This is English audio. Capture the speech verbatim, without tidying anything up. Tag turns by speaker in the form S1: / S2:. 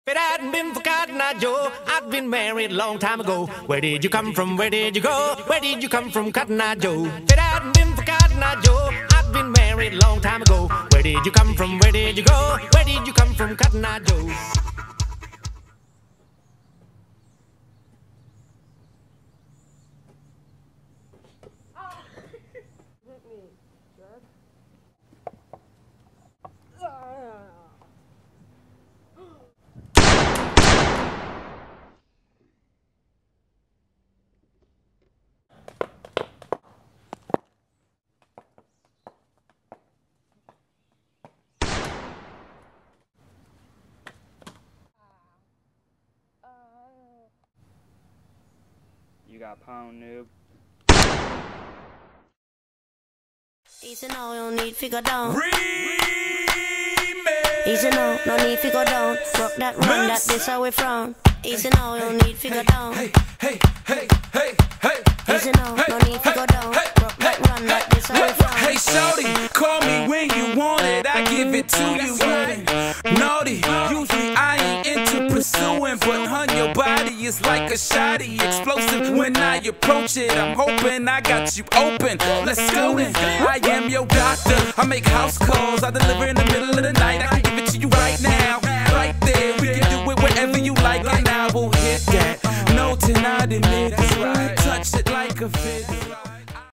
S1: If it hadn't been for Cotton Eye Joe, I'd been married a long time ago. Where did you come from? Where did you go? Where did you come from, Cotton Eye Joe? If it hadn't been for Cotton Eye Joe, I'd been married a long time ago. Where did you come from? Where did you go? Where did you come from, Cotton Eye Joe?
S2: You got pound, noob.
S3: Easy now, you don't need figure down.
S4: Remix.
S3: Easy now, no need figure down. Rock that run, that this how we frown. Easy now, you don't need figure down.
S4: Hey, hey, hey, hey, hey.
S3: Easy now, no need figure down. Rock that run, that this how we frown.
S4: Hey, shorty, call me when you want it. I give it to you. Naughty, usually I ain't into pursuing, but hun, your body is like a shotty, explosive when I approach it. I'm hoping I got you open. Let's go then. I am your doctor. I make house calls. I deliver in the middle of the night. I